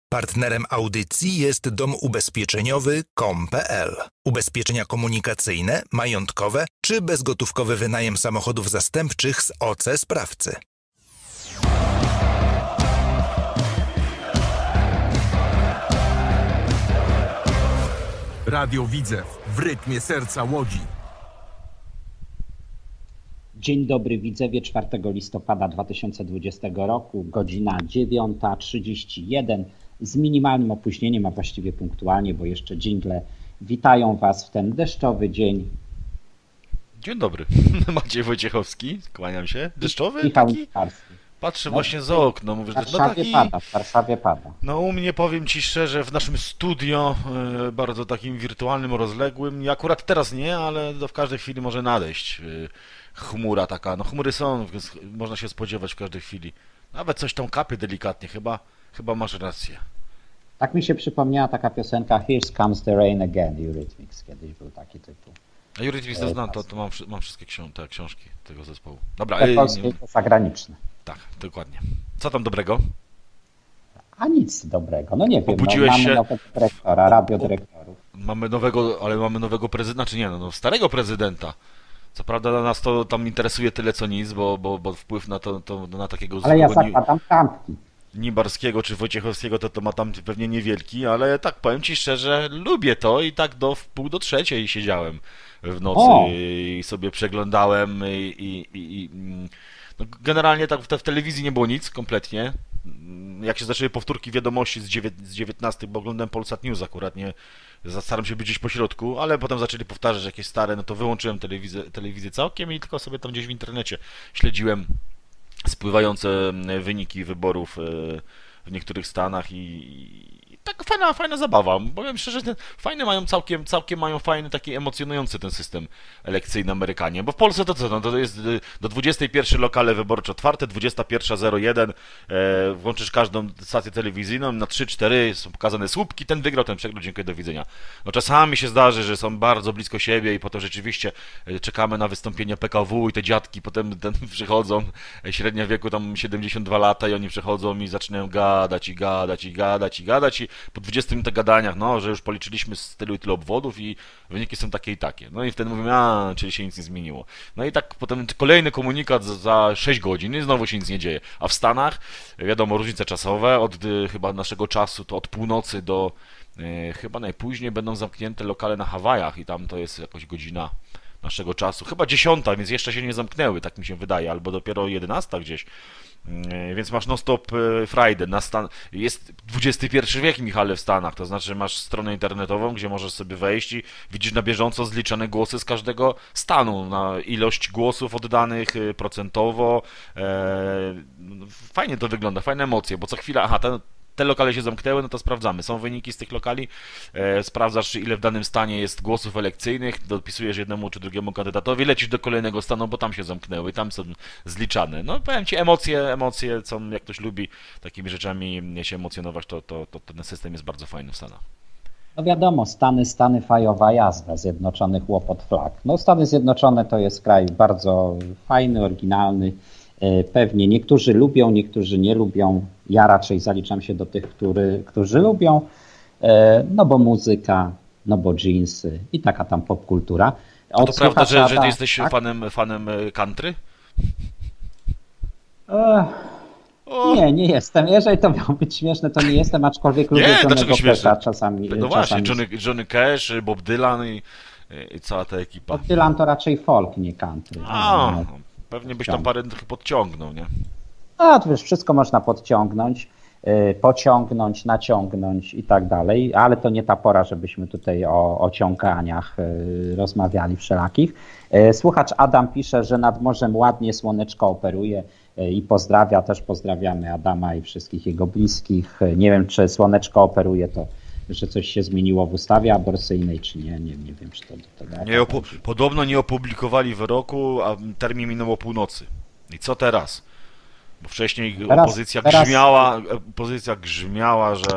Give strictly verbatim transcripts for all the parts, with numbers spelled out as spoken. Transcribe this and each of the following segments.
Partnerem audycji jest dom ubezpieczeniowy kropka com kropka pe el. Ubezpieczenia komunikacyjne, majątkowe czy bezgotówkowy wynajem samochodów zastępczych z O C sprawcy. Radio Widzew w rytmie serca Łodzi. Dzień dobry Widzewie, czwartego listopada dwa tysiące dwudziestego roku, godzina dziewiąta trzydzieści jeden, z minimalnym opóźnieniem, a właściwie punktualnie, bo jeszcze dżingle witają Was w ten deszczowy dzień. Dzień dobry, Maciej Wojciechowski, kłaniam się. Deszczowy Michał taki? Nikarski. Patrzę No, właśnie za okno, mówię, W że no Warszawie taki... pada, w Warszawie pada. No u mnie, powiem Ci szczerze, w naszym studio, e, bardzo takim wirtualnym, rozległym, i akurat teraz nie, ale to w każdej chwili może nadejść e, chmura taka. No chmury są, można się spodziewać w każdej chwili. Nawet coś tam kapie delikatnie, chyba, chyba masz rację. Tak mi się przypomniała taka piosenka Here Comes the Rain Again, Eurythmics, kiedyś był taki tytuł. A Eurythmics to znam, to, to mam, mam wszystkie ksią te książki tego zespołu. Dobra, Te e, polskie nie, i zagraniczne. tak, dokładnie. Co tam dobrego? A nic dobrego, no nie wiem, Obudziłeś no, mamy się- nowego dyrektora, radiodyrektorów. Mamy nowego, ale mamy nowego prezydenta, czy nie, no, no starego prezydenta. Co prawda nas to tam interesuje tyle co nic, bo, bo, bo wpływ na to, to na takiego Ale ja zwykłego Ni- zakładam trampki. Nibarskiego czy Wojciechowskiego to, to ma tam pewnie niewielki, ale tak powiem Ci szczerze, lubię to i tak do wpół do trzeciej siedziałem w nocy O! i sobie przeglądałem i, i, i, i mm, no, generalnie tak w, te, w telewizji nie było nic kompletnie. Jak się zaczęły powtórki wiadomości z, dziewię- z dziewiętnastych, bo oglądałem Polsat News akurat, nie staram się być gdzieś po środku, ale potem zaczęli powtarzać jakieś stare, no to wyłączyłem telewizję, telewizję całkiem i tylko sobie tam gdzieś w internecie śledziłem spływające wyniki wyborów e, w niektórych stanach i, i tak fajna, fajna zabawa. Powiem szczerze, ten, fajne mają całkiem, całkiem mają fajny, taki emocjonujący ten system elekcyjny Amerykanie, bo w Polsce to co, no to jest y, do dwudziestej pierwszej lokale wyborcze otwarte, dwudziesta pierwsza zero jeden, e, włączysz każdą stację telewizyjną, na trzy cztery są pokazane słupki, ten wygrał, ten przegrał, dziękuję, do widzenia. No czasami się zdarzy, że są bardzo blisko siebie i potem rzeczywiście e, czekamy na wystąpienie P K W i te dziadki potem ten, przychodzą, e, średnia wieku tam siedemdziesiąt dwa lata i oni przychodzą i zaczynają gadać i gadać i gadać i gadać i po dwudziestu minutach gadaniach, no, że już policzyliśmy z tylu i tylu obwodów i wyniki są takie i takie. No i wtedy mówimy, a, czyli się nic nie zmieniło. No i tak potem kolejny komunikat za- za sześć godzin i znowu się nic nie dzieje. A w Stanach, wiadomo, różnice czasowe, od y, chyba naszego czasu to od północy do y, chyba najpóźniej będą zamknięte lokale na Hawajach i tam to jest jakoś godzina naszego czasu. Chyba dziesiąta, więc jeszcze się nie zamknęły, tak mi się wydaje, albo dopiero jedenasta gdzieś. Yy, Więc masz non-stop yy, Friday. Na stan... Jest dwudziesty pierwszy wiek, Michale, w Stanach, to znaczy masz stronę internetową, gdzie możesz sobie wejść i widzisz na bieżąco zliczane głosy z każdego stanu, na ilość głosów oddanych yy, procentowo. Yy, Fajnie to wygląda, fajne emocje, bo co chwila, aha, ten te lokale się zamknęły, no to sprawdzamy. Są wyniki z tych lokali, e, sprawdzasz, ile w danym stanie jest głosów elekcyjnych, dopisujesz jednemu czy drugiemu kandydatowi, lecisz do kolejnego stanu, bo tam się zamknęły, tam są zliczane. No powiem Ci, emocje, emocje, co jak ktoś lubi takimi rzeczami się emocjonować, to, to, to ten system jest bardzo fajny w Stanach. No wiadomo, Stany, Stany, fajowa jazda, Zjednoczonych łopot flag. No Stany Zjednoczone to jest kraj bardzo fajny, oryginalny. E, Pewnie niektórzy lubią, niektórzy nie lubią. Ja raczej zaliczam się do tych, który, którzy lubią, e, no bo muzyka, no bo dżinsy i taka tam popkultura. A to prawda, że, że słuchacza- Ty jesteś tak? fanem, fanem e, country? Ech, O, Nie, nie jestem. Jeżeli to miało być śmieszne, to nie jestem, aczkolwiek lubię Nie, Johnnego dlaczego śmieszne? Casha czasami. no właśnie, czasami. Johnny, Johnny Cash, Bob Dylan i, i cała ta ekipa. Bob Dylan to raczej folk, nie country. A, No, pewnie byś tam parę trochę podciągnął, nie? A, to wiesz, wszystko można podciągnąć, y, pociągnąć, naciągnąć i tak dalej, ale to nie ta pora, żebyśmy tutaj o, o ciąganiach y, rozmawiali wszelakich. Y, Słuchacz Adam pisze, że nad morzem ładnie słoneczko operuje y, i pozdrawia, też pozdrawiamy Adama i wszystkich jego bliskich. Y, Nie wiem, czy słoneczko operuje, to że coś się zmieniło w ustawie aborcyjnej, czy nie, nie, nie wiem, czy to do tego... Nie opu- podobno nie opublikowali wyroku, a termin minął o północy. I co teraz? Bo wcześniej Teraz- opozycja teraz- grzmiała, opozycja grzmiała, że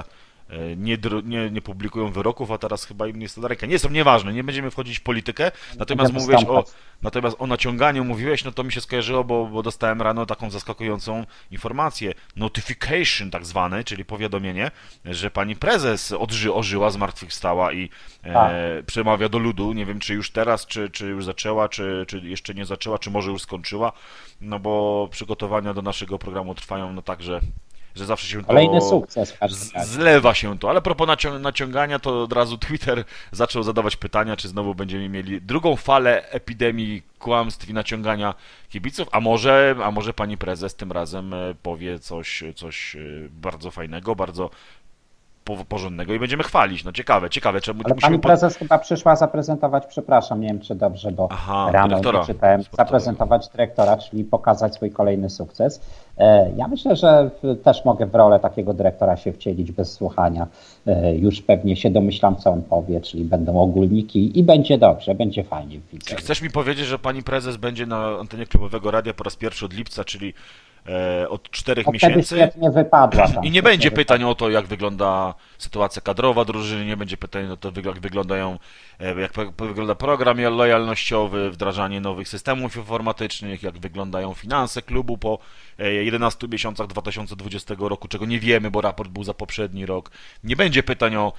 nie, nie, nie publikują wyroków, a teraz chyba im jest to na rękę. Nie jest to nieważne, nie będziemy wchodzić w politykę, natomiast mówiłeś o, natomiast o naciąganiu mówiłeś, no to mi się skojarzyło, bo, bo dostałem rano taką zaskakującą informację, notification tak zwane, czyli powiadomienie, że pani prezes odży, ożyła, zmartwychwstała i e, przemawia do ludu. Nie wiem, czy już teraz, czy, czy już zaczęła, czy, czy jeszcze nie zaczęła, czy może już skończyła, no bo przygotowania do naszego programu trwają no tak, że że zawsze się Kolejny to sukces z, zlewa się to, ale a propos nacią naciągania, to od razu Twitter zaczął zadawać pytania, czy znowu będziemy mieli drugą falę epidemii kłamstw i naciągania kibiców, a może, a może pani prezes tym razem powie coś, coś bardzo fajnego, bardzo porządnego i będziemy chwalić. No ciekawe, ciekawe. Czemu Ale pani prezes chyba przyszła zaprezentować, przepraszam, nie wiem czy dobrze, bo Aha, rano czytałem, zaprezentować dyrektora, czyli pokazać swój kolejny sukces. Ja myślę, że też mogę w rolę takiego dyrektora się wcielić bez słuchania. Już pewnie się domyślam, co on powie, czyli będą ogólniki i będzie dobrze, będzie fajnie. Czy chcesz mi powiedzieć, że pani prezes będzie na antenie klubowego radia po raz pierwszy od lipca, czyli e, od czterech no, miesięcy nie wypadła tam, i nie będzie pytań o to, jak wygląda sytuacja kadrowa drużyny, nie będzie pytań o to, jak wyglądają, jak wygląda program lojalnościowy, wdrażanie nowych systemów informatycznych, jak wyglądają finanse klubu po jedenastu miesiącach dwa tysiące dwudziestego roku, czego nie wiemy, bo raport był za poprzedni rok. Nie będzie pytań o,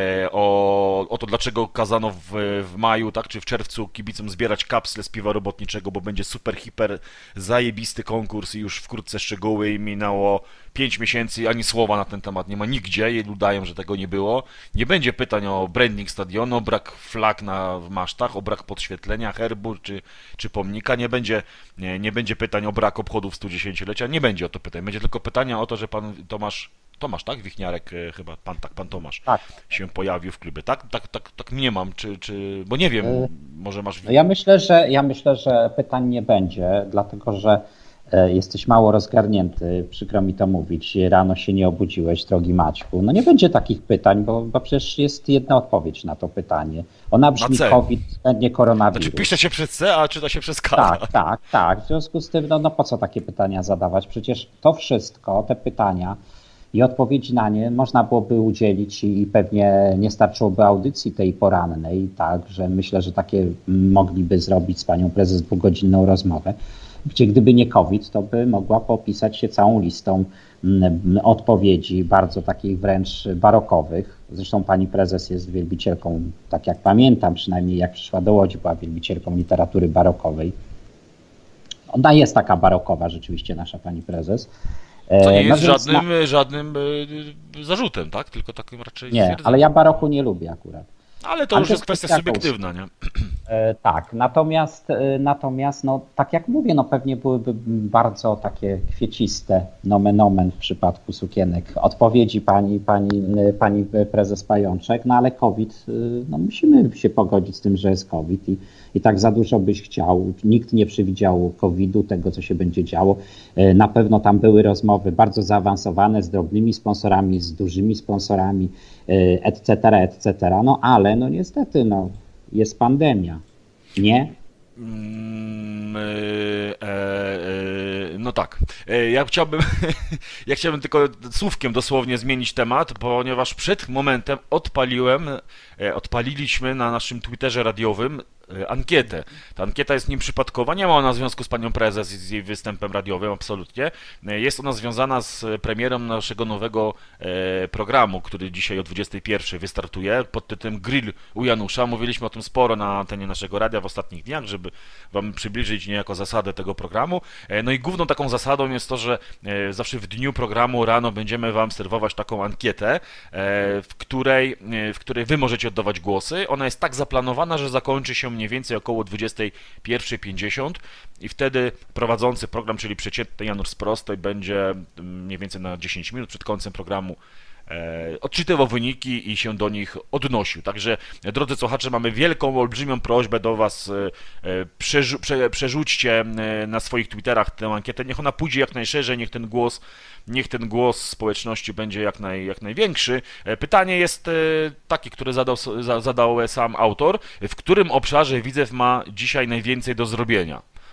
o, o to, dlaczego kazano w, w maju, tak, czy w czerwcu kibicom zbierać kapsle z piwa robotniczego, bo będzie super, hiper zajebisty konkurs i już wkrótce szczegóły i minęło pięć miesięcy, ani słowa na ten temat nie ma nigdzie i udają, że tego nie było. Nie będzie pytań o branding stadionu, o brak flag na masztach, o brak podświetlenia, herbu czy, czy pomnika. Nie będzie, nie, nie będzie pytań o brak obchodów studziesięciolecia. Nie będzie o to pytań. Będzie tylko pytania o to, że pan Tomasz, Tomasz, tak? Wichniarek chyba, pan tak, pan Tomasz tak. się pojawił w klubie. Tak, tak, tak, tak nie mam, czy, czy, bo nie wiem, może masz... No ja myślę, że ja myślę, że pytań nie będzie, dlatego że jesteś mało rozgarnięty, przykro mi to mówić, rano się nie obudziłeś, drogi Maćku. No nie będzie takich pytań, bo, bo przecież jest jedna odpowiedź na to pytanie. Ona brzmi COVID, nie koronawirus. Znaczy pisze się przez C, a czyta się przez K. Tak, tak, tak. W związku z tym, no, no po co takie pytania zadawać? Przecież to wszystko, te pytania i odpowiedzi na nie można byłoby udzielić i pewnie nie starczyłoby audycji tej porannej, tak, że myślę, że takie mogliby zrobić z panią prezes dwugodzinną rozmowę, gdzie gdyby nie COVID, to by mogła popisać się całą listą odpowiedzi, bardzo takich wręcz barokowych. Zresztą pani prezes jest wielbicielką, tak jak pamiętam, przynajmniej jak przyszła do Łodzi, była wielbicielką literatury barokowej. Ona jest taka barokowa rzeczywiście, nasza pani prezes. To nie jest no żadnym, na... żadnym zarzutem, tak? Tylko takim raczej Nie, stwierdzeniem. Ale ja baroku nie lubię akurat. Ale to ale już jest kwestia subiektywna, nie? E, tak, natomiast, e, natomiast no, tak jak mówię, no pewnie byłyby bardzo takie kwieciste nomen omen w przypadku sukienek odpowiedzi pani, pani, pani prezes Pajączek, no ale COVID, no musimy się pogodzić z tym, że jest COVID i, i tak za dużo byś chciał. Nikt nie przewidział kowida, tego co się będzie działo. E, na pewno tam były rozmowy bardzo zaawansowane z drobnymi sponsorami, z dużymi sponsorami, et cetera, et cetera. No ale no niestety no, jest pandemia, nie? Mm, e, e, no tak. E, ja chciałbym ja chciałbym tylko słówkiem dosłownie zmienić temat, ponieważ przed momentem odpaliłem, e, odpaliliśmy na naszym Twitterze radiowym ankietę. Ta ankieta jest nieprzypadkowa, nie ma ona związku z panią prezes i z jej występem radiowym, absolutnie. Jest ona związana z premierą naszego nowego e, programu, który dzisiaj o dwudziestej pierwszej wystartuje pod tytułem Grill u Janusza. Mówiliśmy o tym sporo na antenie naszego radia w ostatnich dniach, żeby wam przybliżyć niejako zasadę tego programu. E, no i główną taką zasadą jest to, że e, zawsze w dniu programu rano będziemy wam serwować taką ankietę, e, w której, e, w której wy możecie oddawać głosy. Ona jest tak zaplanowana, że zakończy się mniej więcej około dwudziestej pierwszej pięćdziesiąt i wtedy prowadzący program, czyli przeciętny Janusz z Prostej, będzie mniej więcej na dziesięć minut przed końcem programu e, odczytywał wyniki i się do nich odnosił. Także, drodzy słuchacze, mamy wielką, olbrzymią prośbę do was, e, przerzu prze przerzućcie e, na swoich Twitterach tę ankietę, niech ona pójdzie jak najszerzej, niech ten głos Niech ten głos społeczności będzie jak, naj, jak największy. Pytanie jest takie, które zadał, zadał sam autor. W którym obszarze Widzew ma dzisiaj najwięcej do zrobienia?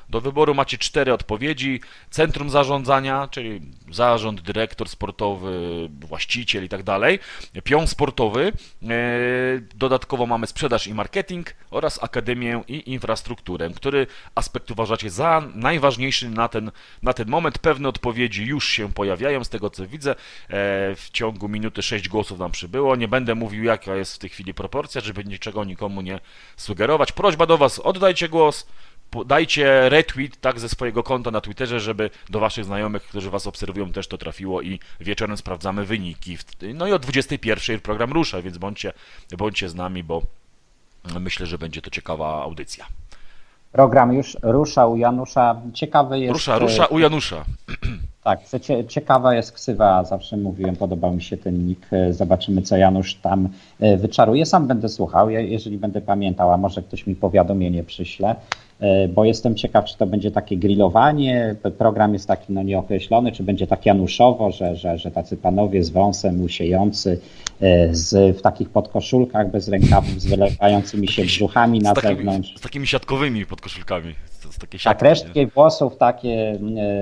Do wyboru macie cztery odpowiedzi. Centrum zarządzania, czyli zarząd, dyrektor sportowy, właściciel i tak dalej. Pion sportowy. Dodatkowo mamy sprzedaż i marketing oraz akademię i infrastrukturę. Który aspekt uważacie za najważniejszy na ten, na ten moment? Pewne odpowiedzi już się pojawiają, z tego co widzę. W ciągu minuty sześć głosów nam przybyło. Nie będę mówił, jaka jest w tej chwili proporcja, żeby niczego nikomu nie sugerować. Prośba do Was, oddajcie głos, dajcie retweet tak, ze swojego konta na Twitterze, żeby do Waszych znajomych, którzy Was obserwują, też to trafiło i wieczorem sprawdzamy wyniki. No i o dwudziestej pierwszej program rusza, więc bądźcie, bądźcie z nami, bo myślę, że będzie to ciekawa audycja. Program już rusza u Janusza. Ciekawy jest... Rusza, rusza u Janusza. Tak, ciekawa jest ksywa, zawsze mówiłem, podobał mi się ten nick. Zobaczymy, co Janusz tam wyczaruje. Sam będę słuchał, jeżeli będę pamiętał, a może ktoś mi powiadomienie przyśle, bo jestem ciekaw, czy to będzie takie grillowanie. Program jest taki no nieokreślony, czy będzie tak januszowo, że, że, że tacy panowie z wąsem łysiejący, z, w takich podkoszulkach bez rękawów, z wylewającymi się brzuchami na takimi, zewnątrz. Z takimi siatkowymi podkoszulkami. Z takie siatki, tak, resztki włosów takie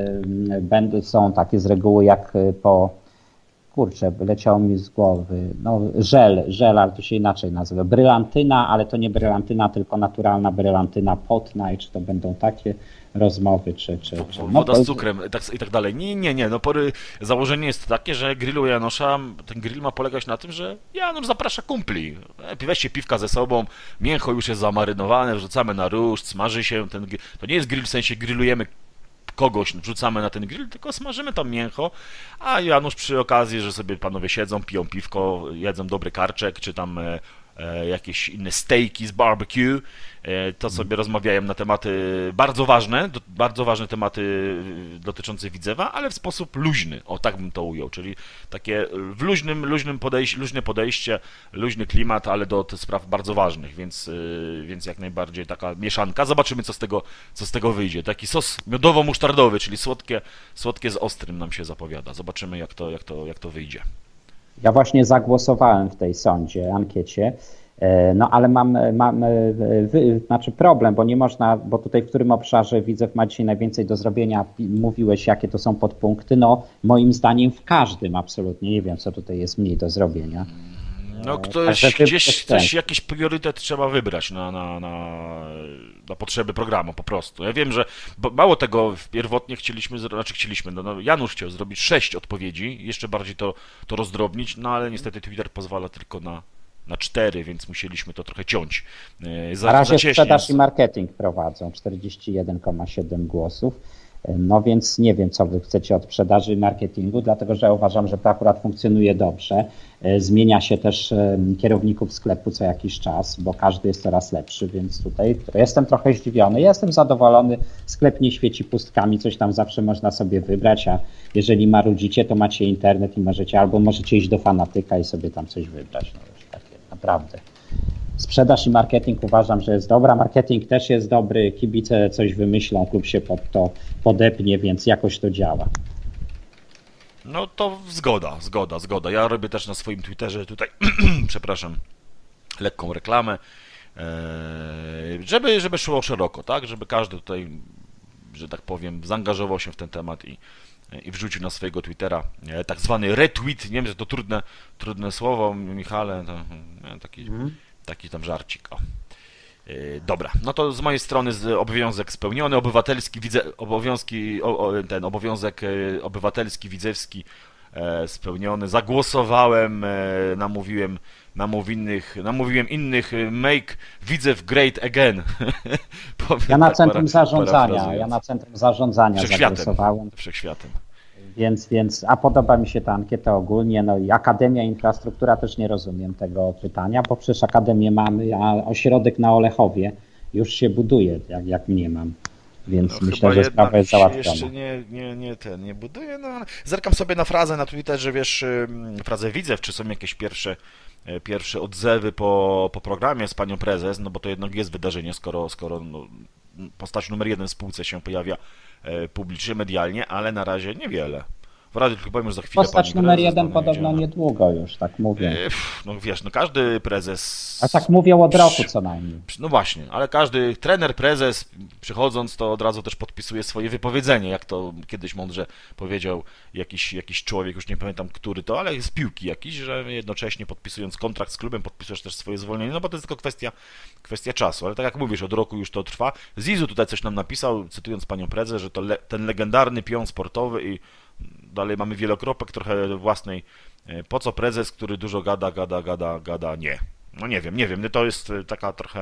będą, są takie z reguły jak po, kurczę, leciało mi z głowy, no żel, żel, ale to się inaczej nazywa, brylantyna, ale to nie brylantyna, tylko naturalna brylantyna potna i czy to będą takie rozmowy, czy... czy, czy no, woda z cukrem tak, i tak dalej. Nie, nie, nie, no pory, założenie jest takie, że grillu Janusza, ten grill ma polegać na tym, że Janusz zaprasza kumpli. Weźcie piwka ze sobą, mięcho już jest zamarynowane, wrzucamy na ruszt, smaży się ten grill. To nie jest grill w sensie grillujemy kogoś, wrzucamy na ten grill, tylko smażymy tam mięcho, a Janusz przy okazji, że sobie panowie siedzą, piją piwko, jedzą dobry karczek, czy tam e, e, jakieś inne steaki z barbecue, e, to sobie rozmawiają na tematy bardzo ważne, do, bardzo ważne tematy dotyczące Widzewa, ale w sposób luźny, o tak bym to ujął, czyli takie w luźnym, luźnym podejście, luźne podejście, luźny klimat, ale do tych spraw bardzo ważnych, więc, e, więc jak najbardziej taka mieszanka. Zobaczymy, co z tego, co z tego wyjdzie. Taki sos miodowo-musztardowy, czyli słodkie, słodkie z ostrym nam się zapowiada. Zobaczymy, jak to, jak to, jak to wyjdzie. Ja właśnie zagłosowałem w tej sądzie, ankiecie, no ale mam, mam wy, znaczy problem, bo nie można, bo tutaj w którym obszarze Widzew ma dzisiaj najwięcej do zrobienia, mówiłeś, jakie to są podpunkty, no moim zdaniem w każdym absolutnie, nie wiem, co tutaj jest mniej do zrobienia. No ktoś, gdzieś coś, jakiś priorytet trzeba wybrać na, na, na, na potrzeby programu po prostu. Ja wiem, że mało tego, pierwotnie chcieliśmy, znaczy chcieliśmy, no, no Janusz chciał zrobić sześć odpowiedzi, jeszcze bardziej to, to rozdrobnić, no ale niestety Twitter pozwala tylko na, na cztery, więc musieliśmy to trochę ciąć. Za, na razie zacieśnie. Sprzedaż i marketing prowadzą, czterdzieści jeden przecinek siedem głosów. No więc nie wiem, co wy chcecie od sprzedaży i marketingu, dlatego że uważam, że to akurat funkcjonuje dobrze. Zmienia się też kierowników sklepu co jakiś czas, bo każdy jest coraz lepszy, więc tutaj jestem trochę zdziwiony. Jestem zadowolony, sklep nie świeci pustkami, coś tam zawsze można sobie wybrać, a jeżeli marudzicie, to macie internet i możecie, albo możecie iść do Fanatyka i sobie tam coś wybrać. No już takie naprawdę. Sprzedaż i marketing uważam, że jest dobra. Marketing też jest dobry, kibice coś wymyślą, klub się pod to podepnie, więc jakoś to działa. No to zgoda, zgoda, zgoda. Ja robię też na swoim Twitterze tutaj, przepraszam, lekką reklamę, żeby, żeby szło szeroko, tak? Żeby każdy tutaj, że tak powiem, zaangażował się w ten temat i, i wrzucił na swojego Twittera tak zwany retweet. Nie wiem, że to trudne, trudne słowo, Michale, to, taki... Mm. Taki tam żarcik. O. Yy, dobra, no to z mojej strony obowiązek spełniony, obywatelski, widzę, obowiązki, o, o, ten obowiązek y, obywatelski, widzewski e, spełniony. Zagłosowałem, e, namówiłem, namówił innych, namówiłem innych, make Widzew great again. Ja na centrum zarządzania, ja na centrum zarządzania zagłosowałem. Wszechświatem. Więc, więc, a podoba mi się ta ankieta ogólnie, no i Akademia Infrastruktura też nie rozumiem tego pytania, bo przecież Akademię mamy, a ośrodek na Olechowie już się buduje, jak, jak mnie mam, więc no, myślę, że sprawa jest załatwiona. Jeszcze nie, nie, nie, ten, nie buduje, no zerkam sobie na frazę na Twitterze, wiesz, frazę Widzew, czy są jakieś pierwsze, pierwsze odzewy po, po programie z panią prezes, no bo to jednak jest wydarzenie, skoro, skoro no, postać numer jeden w spółce się pojawia publicznie, medialnie, ale na razie niewiele. W radiu tylko powiem, że za chwilę Postać pani numer prezes jeden tam podobno jedzie. niedługo już, tak mówię. E, pff, No wiesz, no każdy prezes... A tak mówią od roku co najmniej. No właśnie, ale każdy trener, prezes przychodząc to od razu też podpisuje swoje wypowiedzenie, jak to kiedyś mądrze powiedział jakiś, jakiś człowiek, już nie pamiętam który to, ale z piłki jakiś, że jednocześnie podpisując kontrakt z klubem podpisujesz też swoje zwolnienie, no bo to jest tylko kwestia, kwestia czasu, ale tak jak mówisz, od roku już to trwa. Zizu tutaj coś nam napisał, cytując panią prezes, że to le, ten legendarny pion sportowy i dalej mamy wielokropek trochę własnej, po co prezes, który dużo gada, gada, gada, gada, nie. No nie wiem, nie wiem, to jest taka trochę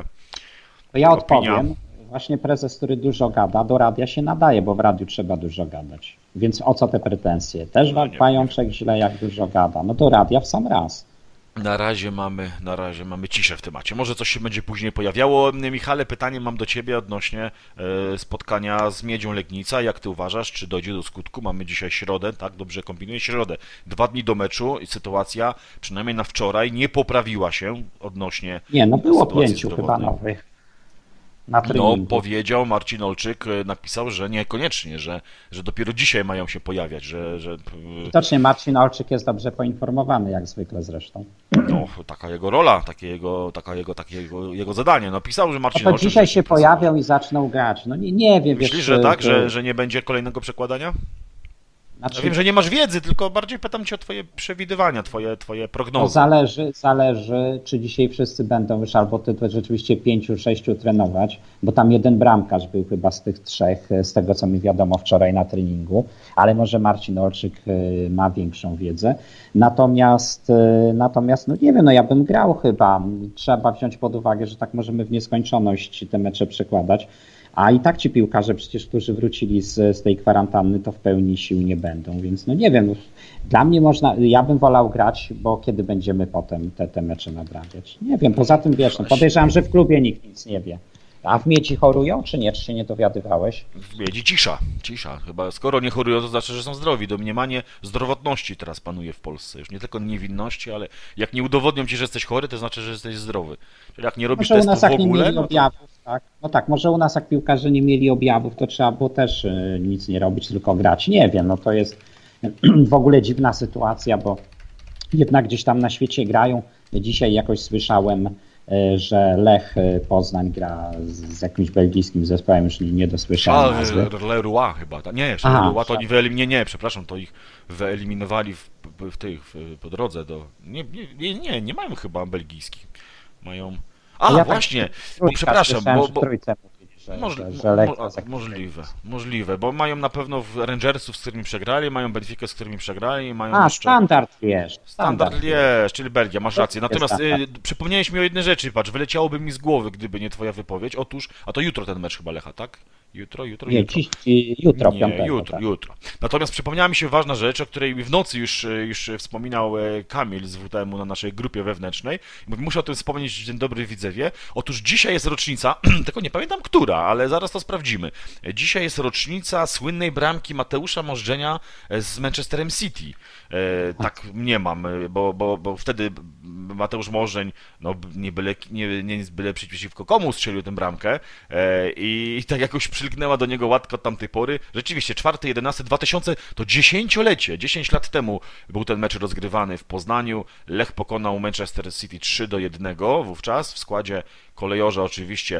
To ja opinia. odpowiem. Właśnie prezes, który dużo gada, do radia się nadaje, bo w radiu trzeba dużo gadać. Więc o co te pretensje? Też No nie, Pajączek źle jak dużo gada. No do radia w sam raz. Na razie mamy, na razie mamy ciszę w temacie. Może coś się będzie później pojawiało. Michale, pytanie mam do Ciebie odnośnie e, spotkania z Miedzią Legnica. Jak Ty uważasz, czy dojdzie do skutku? Mamy dzisiaj środę, tak? Dobrze kombinuję? Środę. Dwa dni do meczu i sytuacja, przynajmniej na wczoraj, nie poprawiła się odnośnie Nie, no było sytuacji pięciu chyba zdrowotnej. nowych. Na No, treningu. powiedział Marcin Olczyk, e, napisał, że niekoniecznie, że, że dopiero dzisiaj mają się pojawiać, że, że e, Widocznie Marcin Olczyk jest dobrze poinformowany, jak zwykle zresztą. no, taka jego rola, takie jego, taka jego, takie jego, jego zadanie. No, pisał, że No Marcin to Olczyk... dzisiaj że się prezentował. pojawią i zaczną grać. No nie, nie wiem, Myślisz, wiesz, że tak, to- że, że nie będzie kolejnego przekładania? Znaczy, Ja wiem, że nie masz wiedzy, tylko bardziej pytam cię o twoje przewidywania, twoje, twoje to prognozy. zależy, zależy, czy dzisiaj wszyscy będą już albo ty to rzeczywiście pięciu, sześciu trenować, bo tam jeden bramkarz był chyba z tych trzech, z tego co mi wiadomo wczoraj na treningu, ale może Marcin Olczyk y, ma większą wiedzę. Natomiast, y, natomiast no nie wiem, no ja bym grał chyba. Trzeba wziąć pod uwagę, że tak możemy w nieskończoność te mecze przekładać. A i tak ci piłkarze przecież, którzy wrócili z, z tej kwarantanny, to w pełni sił nie będą, więc no nie wiem, dla mnie można, ja bym wolał grać, bo kiedy będziemy potem te, te mecze nadrabiać? Nie wiem, poza tym wiesz, no podejrzewam, że w klubie nikt nic nie wie. A w Miedzi chorują, czy nie? Czy się nie dowiadywałeś? W Miedzi cisza, cisza. Chyba skoro nie chorują, to znaczy, że są zdrowi. Domniemanie zdrowotności teraz panuje w Polsce. Już nie tylko niewinności, ale jak nie udowodnią ci, że jesteś chory, to znaczy, że jesteś zdrowy. Czyli jak nie robisz Może u testu nas w jak nie ogóle, mieli no to... objawów, tak? No tak, może u nas jak piłkarze nie mieli objawów, to trzeba było też y, nic nie robić, tylko grać. Nie wiem, no to jest w ogóle dziwna sytuacja, bo jednak gdzieś tam na świecie grają. Dzisiaj jakoś słyszałem, y, że Lech y, Poznań gra z, z jakimś belgijskim zespołem, już nie, nie dosłyszałem nazwy. Leroy chyba. tak? Nie, Aha, Leroy to tak. oni wyeliminowali, nie, nie, przepraszam, to ich wyeliminowali w, w tych, w, po drodze do... Nie, nie, nie, nie, nie mają chyba belgijskich. Mają... A, Ja tak właśnie, bo Trójka, przepraszam, słyszałem, bo... że bo... trójce mówili, że, Moż, że, mo, że Lech mo, to jest możliwe, możliwe, bo mają na pewno w Rangersów, z którymi przegrali, mają Benfica, z którymi przegrali, mają A, jeszcze... standard wiesz. Standard Liège, czyli Belgia, masz To rację. jest Natomiast y, standard. przypomniałeś mi o jednej rzeczy, patrz, wyleciałoby mi z głowy, gdyby nie twoja wypowiedź. Otóż, a to jutro ten mecz chyba Lecha, tak? Jutro, jutro, Nie, jutro. dziś, jutro, Nie, piątego. jutro, tak. jutro. Natomiast przypomniała mi się ważna rzecz, o której w nocy już, już wspominał e, Kamil z W T M-u na naszej grupie wewnętrznej. Mówi, muszę o tym wspomnieć, dzień dobry widzewie. Otóż dzisiaj jest rocznica, tylko nie pamiętam która, ale zaraz to sprawdzimy. Dzisiaj jest rocznica słynnej bramki Mateusza Możdżenia z Manchesterem City. E, tak mniemam, e, bo, bo, bo wtedy Mateusz Możdżeń, no nie byle, nie, nie byle przeciwko komu strzelił tę bramkę e, i, i tak jakoś przylgnęła do niego łatka od tamtej pory. Rzeczywiście, czwarty jedenasty dwa tysiące to dziesięciolecie, dziesięć lat temu był ten mecz rozgrywany w Poznaniu. Lech pokonał Manchester City trzy do jednego wówczas, w składzie kolejorza oczywiście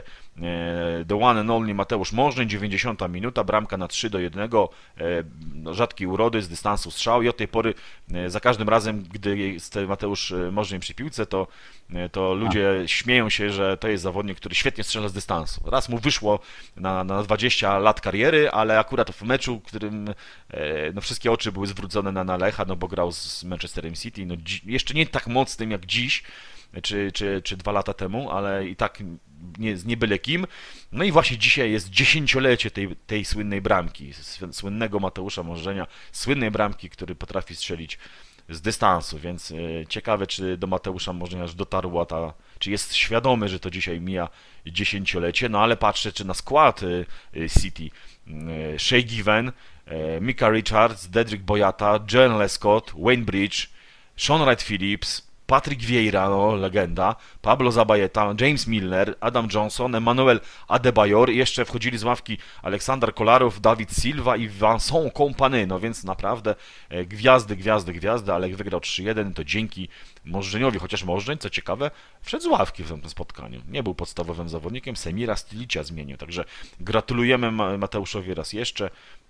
e, the one and only Mateusz Możdżeń, dziewięćdziesiąta minuta, bramka na trzy do jednego, e, no, rzadkiej urody, z dystansu strzał i od tej pory e, za każdym razem, gdy jest Mateusz Możdżeń przy piłce, to, e, to ludzie śmieją się, że to jest zawodnik, który świetnie strzela z dystansu. Raz mu wyszło na, na dwadzieścia lat kariery, ale akurat w meczu, w którym e, no, wszystkie oczy były zwrócone na, na Lecha, no bo grał z Manchesterem City, no, dzi- jeszcze nie tak mocnym jak dziś, czy, czy, czy dwa lata temu, ale i tak nie, z nie byle kim. No i właśnie dzisiaj jest dziesięciolecie tej, tej słynnej bramki, słynnego Mateusza Możdżenia, słynnej bramki, który potrafi strzelić z dystansu, więc e, ciekawe, czy do Mateusza Możdżenia już dotarła ta, czy jest świadomy, że to dzisiaj mija dziesięciolecie, no ale patrzę, czy na skład e, City, e, Shay Given, e, Mika Richards, Dedrick Boyata, Joel Lescott, Wayne Bridge, Sean Wright-Phillips, Patrick Vieira, no, legenda, Pablo Zabayeta, James Milner, Adam Johnson, Emmanuel Adebayor i jeszcze wchodzili z ławki Aleksander Kolarow, David Silva i Vincent Kompany, no więc naprawdę gwiazdy, gwiazdy, gwiazdy, ale jak wygrał trzy jeden, to dzięki Możdżeniowi, chociaż Możdżeń, co ciekawe, wszedł z ławki w tym spotkaniu. Nie był podstawowym zawodnikiem, Semira Stilicia zmienił, także gratulujemy Mateuszowi raz jeszcze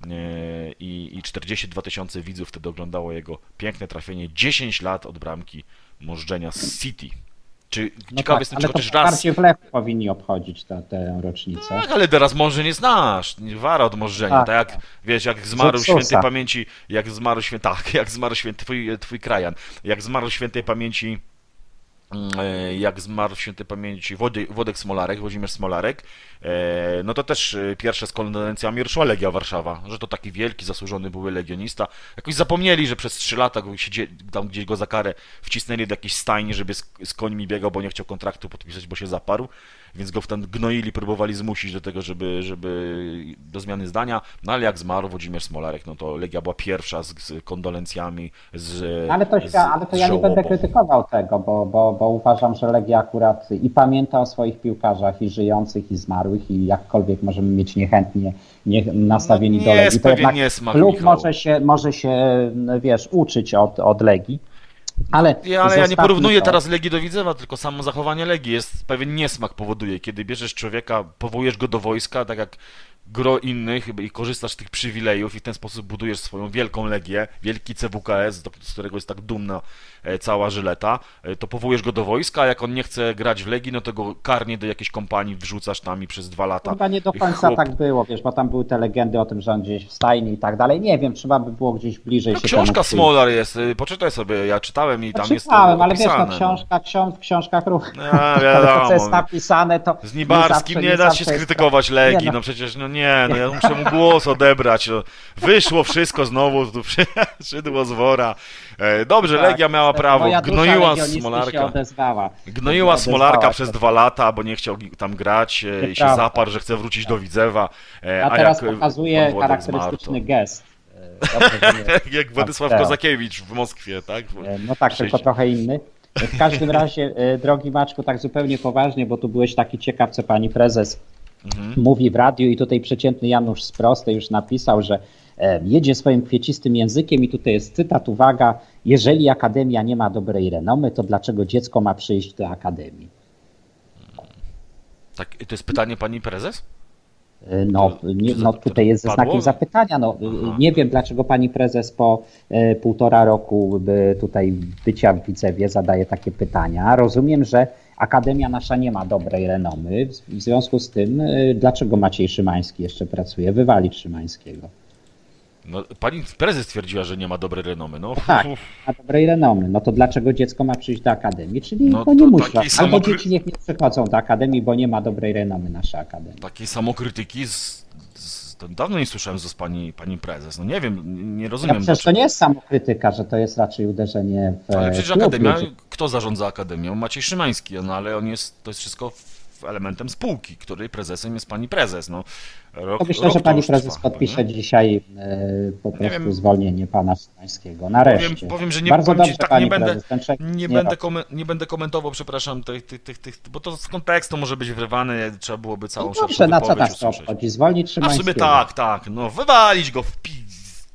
i, i czterdzieści dwa tysiące widzów wtedy oglądało jego piękne trafienie, dziesięć lat od bramki Możdżenia z City. Czy No ciekawy tak, jestem, ale czy to chociaż raz... bardziej w Lechu powinni obchodzić tę, tę rocznicę. Tak, ale teraz może nie znasz, wara od Możdżenia, tak, tak jak, wiesz, jak zmarł Zepsusa. świętej pamięci, jak zmarł święty, tak, jak zmarł święty, twój, twój krajan, jak zmarł świętej pamięci, jak zmarł w świętej pamięci Wody, Wodek Smolarek, Włodzimierz Smolarek, no to też pierwsze z kondolencjami ruszyła Legia Warszawa, że to taki wielki, zasłużony były legionista. Jakoś zapomnieli, że przez trzy lata go siedzie, tam gdzieś go za karę wcisnęli do jakiejś stajni, żeby z, z końmi biegał, bo nie chciał kontraktu podpisać, bo się zaparł, więc go wtedy gnoili, próbowali zmusić do tego, żeby, żeby do zmiany zdania, no ale jak zmarł Włodzimierz Smolarek, no to Legia była pierwsza z, z kondolencjami, z Ale to, z, ale to ja nie będę krytykował tego, bo, bo, bo uważam, że Legia akurat i pamięta o swoich piłkarzach, i żyjących, i zmarłych, i jakkolwiek możemy mieć niechętnie nie, nastawieni no, do Legii. To jednak niesmak, klub może się, może się, wiesz, uczyć od, od Legii. Ale, ja, ale ja nie porównuję to. teraz Legii do Widzewa, tylko samo zachowanie Legii jest pewien niesmak powoduje, kiedy bierzesz człowieka, powołujesz go do wojska, tak jak gro innych i korzystasz z tych przywilejów i w ten sposób budujesz swoją wielką Legię, wielki C W K S, z którego jest tak dumna cała Żyleta, to powołujesz go do wojska, a jak on nie chce grać w Legii, no to go karnie do jakiejś kompanii wrzucasz tam i przez dwa lata. Chyba nie do końca Chłop... tak było, wiesz, bo tam były te legendy o tym, że on gdzieś w stajni i tak dalej. Nie wiem, trzeba by było gdzieś bliżej no, się książka temu Smolar jest, poczytaj sobie, ja czytałem i no, tam jest to czytałem, ale opisane. wiesz, no, książka, książ, w książkach ruch. No, Ale to, co jest napisane, to z Nibarskim nie, nie da się skrytykować Legii, nie, no. no przecież, no nie, no ja muszę mu głos odebrać, no. Wyszło wszystko znowu, tu przydło z wora. Dobrze, tak, Legia miała prawo, gnoiła Smolarka, gnoiła Smolarka przez dwa lata, bo nie chciał tam grać i się zaparł, że chce wrócić do Widzewa. A, a teraz jak pokazuje charakterystyczny zmarł, to... gest. Dobrze, jak Władysław tak, Kozakiewicz w Moskwie, tak? No tak, tylko trochę inny. W każdym razie, drogi Maczku, tak zupełnie poważnie, bo tu byłeś taki ciekaw, co pani prezes mhm. mówi w radiu i tutaj przeciętny Janusz z Prostej już napisał, że jedzie swoim kwiecistym językiem i tutaj jest cytat, uwaga, jeżeli akademia nie ma dobrej renomy, to dlaczego dziecko ma przyjść do akademii? Tak, to jest pytanie pani prezes? No, nie, no tutaj jest ze znakiem zapytania. No, nie wiem, dlaczego pani prezes po e, półtora roku by tutaj bycia w Widzewie zadaje takie pytania. Rozumiem, że akademia nasza nie ma dobrej renomy. W, w związku z tym, e, dlaczego Maciej Szymański jeszcze pracuje? Wywalić Szymańskiego. No, pani prezes stwierdziła, że nie ma dobrej renomy. No. Tak, ma dobrej renomy. No to dlaczego dziecko ma przyjść do akademii? Czyli no, to nie musi. Albo samokry... dzieci niech nie przychodzą do akademii, bo nie ma dobrej renomy nasza akademia. Takiej samokrytyki z, z, to dawno nie słyszałem z pani, pani prezes. No nie wiem, nie rozumiem. Ja przecież to nie jest samokrytyka, że to jest raczej uderzenie w Ale przecież klub, akademia, ludzie. Kto zarządza akademią? Maciej Szymański, no ale on jest, to jest wszystko elementem spółki, której prezesem jest pani prezes. No, rok, to myślę, rok że pani prezes trwa, podpisze nie? dzisiaj e, po prostu wiem, zwolnienie pana Szymańskiego. Nareszcie. Powiem, powiem że nie, Bardzo powiem dobrze, ci, tak, pani nie, będę, prezes, nie, nie, będę komen, nie będę komentował, przepraszam, tych, tych, tych, tych, bo to z kontekstu może być wyrywane, trzeba byłoby całą no szerszą dobrze, na co wypowiedź tak to usłyszeć. obchodzi? Zwolnić A w Szymańskiego. sobie tak, tak, no wywalić go w pi...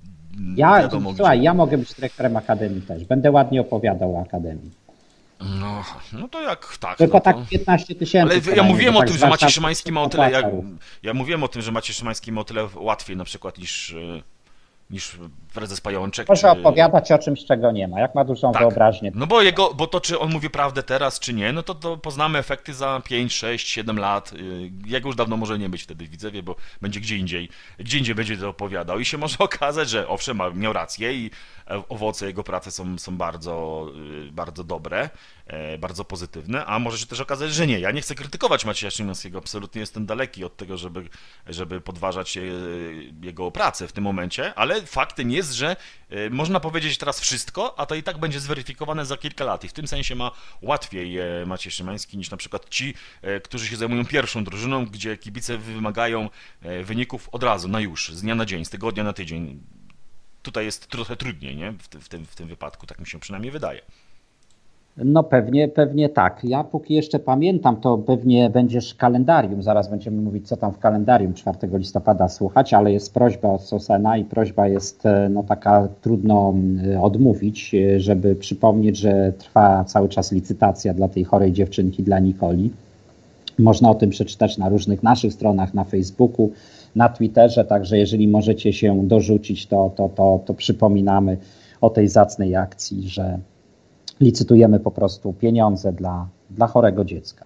Ja, wiadomo, słuchaj, gdzie. ja mogę być dyrektorem akademii też. Będę ładnie opowiadał o akademii. No, no to jak tak. Tylko no to... tak piętnaście tysięcy. Ale ja mówiłem o tak tym, że Maciej Warszawy Szymański ma o tyle. Ja, opłaca. ja mówiłem o tym, że Maciej Szymański ma o tyle łatwiej na przykład niż, niż prezes Pajączek. Może czy... opowiadać o czymś, czego nie ma. Jak ma dużą tak. wyobraźnię. No bo jego, bo to czy on mówi prawdę teraz, czy nie, no to, to poznamy efekty za pięć, sześć, siedem lat. Jego już dawno może nie być wtedy w Widzewie, bo będzie gdzie indziej. Gdzie indziej będzie to opowiadał i się może okazać, że owszem, miał rację i owoce jego pracy są, są bardzo, bardzo dobre, bardzo pozytywne, a może się też okazać, że nie. Ja nie chcę krytykować Macieja Szymańskiego, absolutnie jestem daleki od tego, żeby, żeby podważać jego pracę w tym momencie, ale faktem jest, że można powiedzieć teraz wszystko, a to i tak będzie zweryfikowane za kilka lat i w tym sensie ma łatwiej Maciej Szymański niż na przykład ci, którzy się zajmują pierwszą drużyną, gdzie kibice wymagają wyników od razu, na już, z dnia na dzień, z tygodnia na tydzień. Tutaj jest trochę trudniej, nie? W, w, tym, w tym wypadku, tak mi się przynajmniej wydaje. No pewnie, pewnie tak. Ja póki jeszcze pamiętam, to pewnie będziesz kalendarium. Zaraz będziemy mówić, co tam w kalendarium czwartego listopada słuchać, ale jest prośba od Sosena i prośba jest no taka trudno odmówić, żeby przypomnieć, że trwa cały czas licytacja dla tej chorej dziewczynki, dla Nikoli. Można o tym przeczytać na różnych naszych stronach, na Facebooku, na Twitterze, także jeżeli możecie się dorzucić, to, to, to, to przypominamy o tej zacnej akcji, że licytujemy po prostu pieniądze dla, dla chorego dziecka.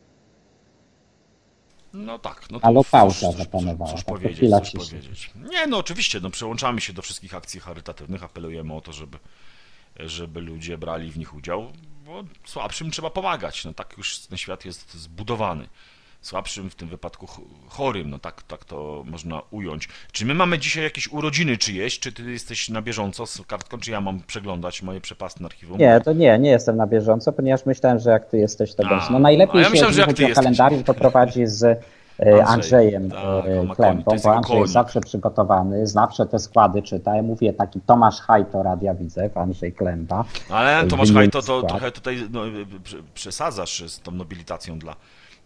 No tak. No Ale cóż, pauza cóż, zapanowała. Cóż Tak, powiedzieć, cóż powiedzieć. Nie, no oczywiście, no przełączamy się do wszystkich akcji charytatywnych, apelujemy o to, żeby, żeby ludzie brali w nich udział, bo słabszym trzeba pomagać. No tak już ten świat jest zbudowany. Słabszym, w tym wypadku chorym, no tak, tak to można ująć. Czy my mamy dzisiaj jakieś urodziny czyjeś? Czy ty jesteś na bieżąco z kartką, czy ja mam przeglądać moje przepasne archiwum? Nie, to nie, nie jestem na bieżąco, ponieważ myślałem, że jak ty jesteś, to będziesz. No najlepiej ja się, myślałem, że jak chodzi ty o jesteś. kalendarium, to prowadzi z e, Andrzej, Andrzejem tak, e, on ma Klempą, konik, to jest bo jego Andrzej jest konik. zawsze przygotowany, zawsze te składy czyta. Ja mówię taki Tomasz Hajto, Radia Widzew, Andrzej Klemba. Ale Tomasz Wymienić Hajto to skład. trochę tutaj no, przesadzasz z tą nobilitacją dla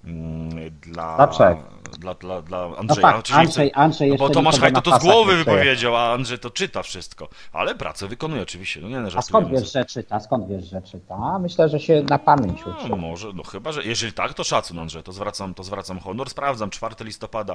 dla, Dlaczego? dla, dla, dla No Andrzeja. tak, Andrzej, Andrzej no bo jeszcze Tomasz nikogo Hajto na to z pasach głowy nie przejechał. wypowiedział, a Andrzej to czyta wszystko. Ale pracę wykonuje oczywiście. No nie, no, A żartujemy skąd wiesz, sobie. że czyta? Skąd wiesz, że czyta? Myślę, że się na pamięć uczy. No może, no chyba, że jeżeli tak, to szacun Andrzej, to zwracam, to zwracam honor. Sprawdzam, czwartego listopada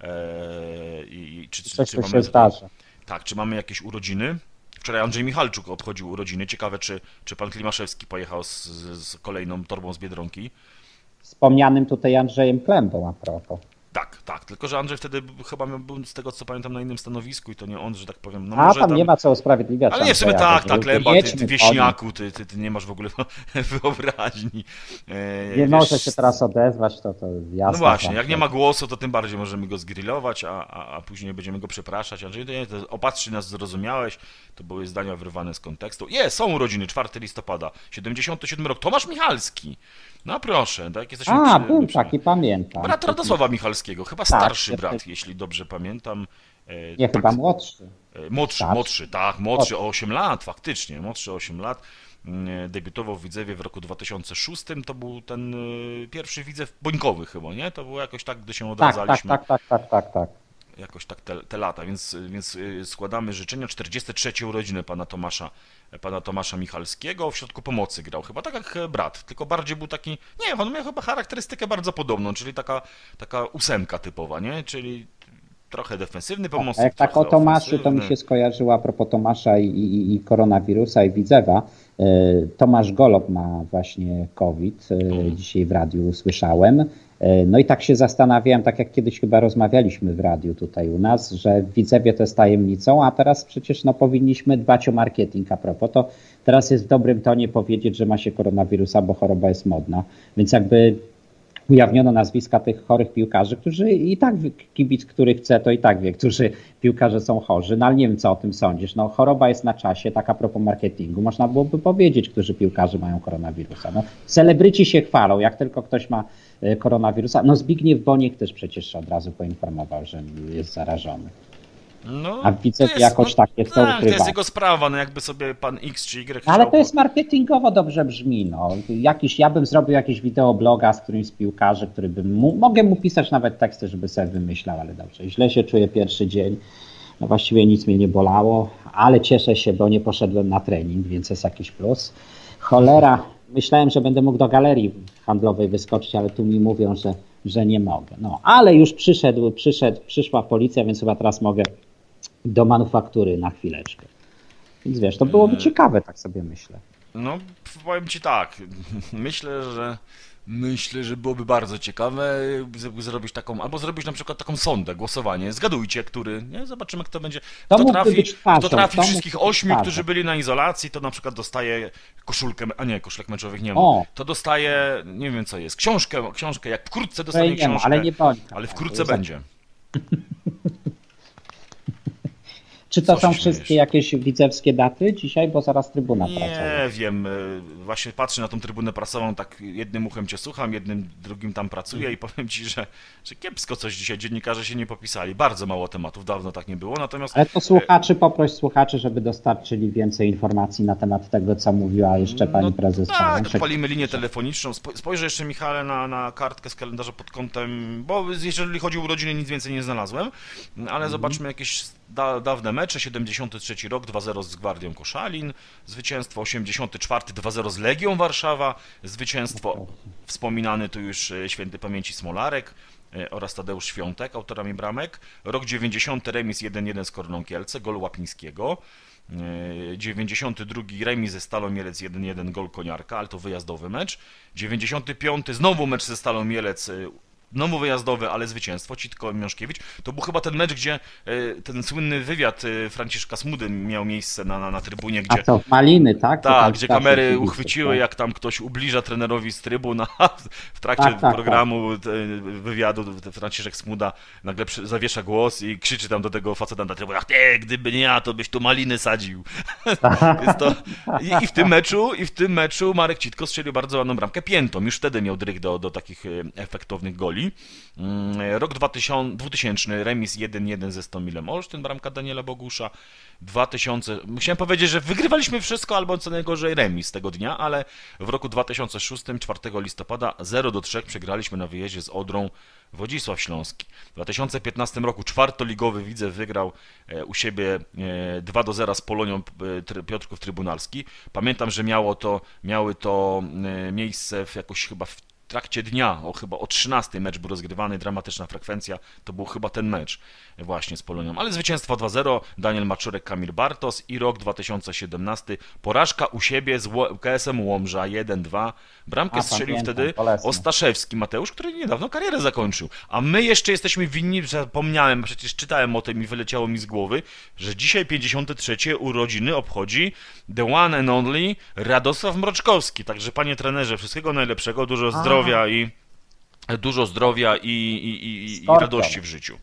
eee, i czy, czy, Coś czy tu mamy się zdarza. Tak, czy mamy jakieś urodziny? Wczoraj Andrzej Michalczuk obchodził urodziny. Ciekawe, czy, czy pan Klimaszewski pojechał z, z kolejną torbą z Biedronki. Wspomnianym tutaj Andrzejem Klempą a propos. Tak, tak, tylko że Andrzej wtedy chyba był z tego co pamiętam na innym stanowisku i to nie on, że tak powiem. No A może tam nie ma co usprawiedliwiać. Ale nie, w sumie Andrzeja, tak, bo tak, ludzie Klemba, ty, jedźmy ty po nim. wieśniaku, ty, ty, ty nie masz w ogóle wyobraźni. E, Nie wiesz, może się teraz odezwać, to, to jasne. No właśnie, tak, jak nie tak. ma głosu, to tym bardziej możemy go zgrillować, a, a, a później będziemy go przepraszać. Andrzej, to nie, to opatrz nas, zrozumiałeś, to były zdania wyrwane z kontekstu. Je, są urodziny, czwartego listopada, siedemdziesiąty siódmy rok, Tomasz Michalski. No proszę, tak jesteśmy A, przy- był przy- taki, pamiętam. Brat Radosława Michalskiego, chyba Tak, starszy jeszcze- brat, jeśli dobrze pamiętam. E, Nie, tak, chyba młodszy. e, Młodszy, Starszy. młodszy, tak, młodszy o osiem lat, faktycznie, młodszy o osiem lat. Mm, Debiutował w Widzewie w roku dwa tysiące szóstym, to był ten y, pierwszy Widzew Bońkowy chyba, nie? To było jakoś tak, gdy się Tak, tak, odradzaliśmy, tak, tak, tak, tak, tak. jakoś tak te, te lata, więc, więc y, składamy życzenia. czterdzieste trzecie urodziny pana Tomasza, pana Tomasza Michalskiego, w Środku Pomocy grał, chyba tak jak brat, tylko bardziej był taki, nie, on miał chyba charakterystykę bardzo podobną, czyli taka, taka ósemka typowa, nie? Czyli trochę defensywny A pomocnik, jak tak o trochę Tomaszu, to mi ofensywny. się skojarzyło a propos Tomasza i, i, i koronawirusa i Widzewa. E, Tomasz Golob ma właśnie COVID, e, dzisiaj w radiu usłyszałem. E, No i tak się zastanawiałem, tak jak kiedyś chyba rozmawialiśmy w radiu tutaj u nas, że w Widzewie to jest tajemnicą, a teraz przecież no, powinniśmy dbać o marketing a propos. To teraz jest w dobrym tonie powiedzieć, że ma się koronawirusa, bo choroba jest modna. Więc jakby ujawniono nazwiska tych chorych piłkarzy, którzy i tak, wie- kibic, który chce, to i tak wie, którzy piłkarze są chorzy, no ale nie wiem, co o tym sądzisz. No choroba jest na czasie, tak a propos marketingu, można byłoby powiedzieć, którzy piłkarze mają koronawirusa. No, celebryci się chwalą, jak tylko ktoś ma e, koronawirusa. No Zbigniew Boniek też przecież od razu poinformował, że jest zarażony. No, A w Widzewie to jest- jakoś no, tak jest to tak, to jest ukrywa. jego sprawa, no jakby sobie pan X czy Y Ale chciał, to jest marketingowo dobrze brzmi. No. Jakiś, ja bym zrobił jakiś wideobloga z którymś z piłkarzy, który bym mu, mogę mu pisać nawet teksty, żeby sobie wymyślał, ale dobrze. Źle się czuję pierwszy dzień. No właściwie nic mnie nie bolało, ale cieszę się, bo nie poszedłem na trening, więc jest jakiś plus. Cholera, myślałem, że będę mógł do galerii handlowej wyskoczyć, ale tu mi mówią, że, że nie mogę. No, ale już przyszedł, przyszedł, przyszła policja, więc chyba teraz mogę do manufaktury na chwileczkę. Więc wiesz, to byłoby ciekawe, tak sobie myślę. No, powiem ci tak, myślę, że myślę, że byłoby bardzo ciekawe z- zrobić taką, albo zrobić na przykład taką sondę, głosowanie, zgadujcie, który, nie? Zobaczymy, kto będzie, To kto mógłby trafi, być twarzą, kto trafi to wszystkich mógłby być ośmiu, twarzą. którzy byli na izolacji, to na przykład dostaje koszulkę, a nie, koszulek meczowych nie ma, O. to dostaje, nie wiem co jest, książkę, książkę, jak wkrótce Której dostanie nie ma, książkę, ale nie bądź. ale To wkrótce jest- będzie. Czy to Co są się wszystkie śmiejesz? jakieś widzewskie daty dzisiaj, bo zaraz trybuna prasowa. Nie wiem, y, właśnie patrzę na tą trybunę prasową, tak jednym uchem cię słucham, jednym drugim tam pracuję i powiem ci, że, że kiepsko coś dzisiaj, dziennikarze się nie popisali, bardzo mało tematów, dawno tak nie było, natomiast... Ale to słuchaczy, poproś słuchaczy, żeby dostarczyli więcej informacji na temat tego, co mówiła jeszcze pani No prezes. tak, Pawłowicz. odpalimy linię telefoniczną. Spo- Spojrzę jeszcze, Michale, na, na kartkę z kalendarza pod kątem, bo jeżeli chodzi o urodziny, nic więcej nie znalazłem, ale zobaczmy jakieś da, dawne mecze. siedemdziesiąty trzeci rok, dwa zero z Gwardią Koszalin, zwycięstwo osiemdziesiąty czwarty, dwa zero z Legią Warszawa, zwycięstwo wspominany tu już e, świętej pamięci Smolarek e, oraz Tadeusz Świątek, autorami bramek. Rok dziewięćdziesiąty remis jeden jeden z Korną Kielce, gol Łapińskiego. dziewięćdziesiąty drugi remis ze Stalą Mielec jeden jeden, gol Koniarka, ale to wyjazdowy mecz. dziewięćdziesiąty piąty znowu mecz ze Stalą Mielec, znowu wyjazdowy, ale zwycięstwo, Citko Miążkiewicz. To był chyba ten mecz, gdzie e, ten słynny wywiad e, Franciszka Smudy miał miejsce na, na, na trybunie, A gdzie... co, Maliny, tak? To Tak, tam gdzie starszy kamery kibice, uchwyciły, tak? jak tam ktoś ubliża trenerowi z trybun, a w trakcie Tak, tak, programu e, wywiadu Franciszek Smuda nagle przy- zawiesza głos i krzyczy tam do tego faceta na trybunach: "Ty, gdyby nie ja, to byś tu maliny sadził." Jest to... I, I w tym meczu, i w tym meczu Marek Citko strzelił bardzo ładną bramkę piętą. Już wtedy miał dryg do, do takich e, efektownych goli. Mm, Rok dwutysięczny, remis jeden jeden ze Stomilem Olsztyn, bramka Daniela Bogusza. dwa tysiące, musiałem powiedzieć, że wygrywaliśmy wszystko, albo co najgorzej remis tego dnia, ale w roku dwa tysiące szóstym, czwartego listopada, zero do trzech przegraliśmy na wyjeździe z Odrą Wodzisław Śląski. W dwa tysiące piętnastym roku czwartoligowy Widzew wygrał e, u siebie e, dwa do zera z Polonią e, Tr- Piotrków Trybunalski. Pamiętam, że miało to, miały to e, miejsce w jakoś chyba w W trakcie dnia, o chyba o trzynastej mecz był rozgrywany, dramatyczna frekwencja, to był chyba ten mecz właśnie z Polonią. Ale zwycięstwo dwa zero, Daniel Maczurek, Kamil Bartos i rok dwa tysiące siedemnasty, porażka u siebie z Ło- K S M Łomża jeden dwa. Bramkę A, strzelił pamiętam, wtedy polecam. Ostaszewski Mateusz, który niedawno karierę zakończył. A my jeszcze jesteśmy winni, zapomniałem, przecież czytałem o tym i wyleciało mi z głowy, że dzisiaj pięćdziesiąte trzecie urodziny obchodzi the one and only Radosław Mroczkowski. Także panie trenerze, wszystkiego najlepszego, dużo zdrowia i dużo zdrowia i, i, i, i Skorpion. radości w życiu.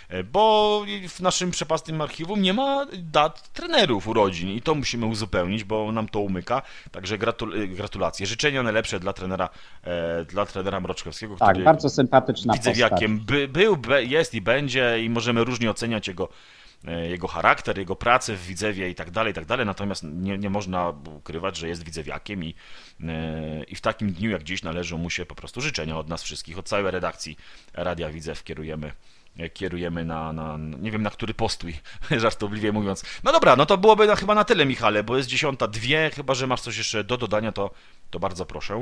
Bo w naszym przepastnym archiwum nie ma dat trenerów urodzin i to musimy uzupełnić, bo nam to umyka. Także gratul- gratulacje. Życzenia najlepsze dla trenera, e, dla trenera Mroczkowskiego, Tak, który bardzo sympatyczna postać. widzewiakiem by, był, be, jest i będzie i możemy różnie oceniać jego, e, jego charakter, jego pracę w Widzewie i tak dalej, i tak dalej. Natomiast nie, nie można ukrywać, że jest widzewiakiem i, e, i w takim dniu jak dziś należą mu się po prostu życzenia od nas wszystkich, od całej redakcji Radia Widzew kierujemy kierujemy na, na, nie wiem na który postój, żartobliwie mówiąc. No dobra, no to byłoby na, chyba na tyle, Michale, bo jest dziesiąta dwie, chyba że masz coś jeszcze do dodania, to, to bardzo proszę.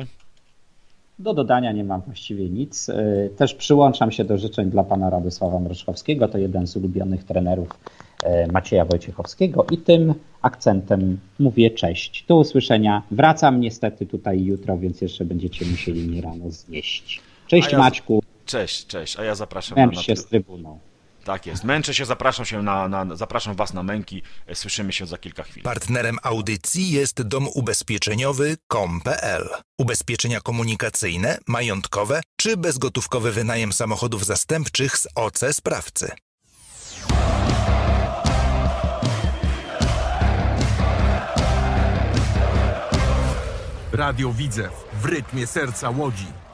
Do dodania nie mam właściwie nic. Y, Też przyłączam się do życzeń dla pana Radosława Mroczkowskiego. To jeden z ulubionych trenerów y, Macieja Wojciechowskiego i tym akcentem mówię cześć. Do usłyszenia. Wracam niestety tutaj jutro, więc jeszcze będziecie musieli mnie rano znieść. Cześć A ja z- Maćku, Cześć, cześć, a ja zapraszam na, męcz na się z trybuną. Tak jest, męczę się, zapraszam się na, na zapraszam was na męki, słyszymy się za kilka chwil. Partnerem audycji jest dom ubezpieczeniowy kropka com kropka p l. Ubezpieczenia komunikacyjne, majątkowe czy bezgotówkowy wynajem samochodów zastępczych z O C sprawcy. Radio Widzew w rytmie serca Łodzi.